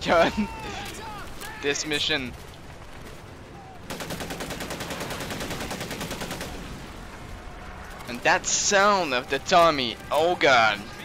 done this mission. And that sound of the Tommy, oh god.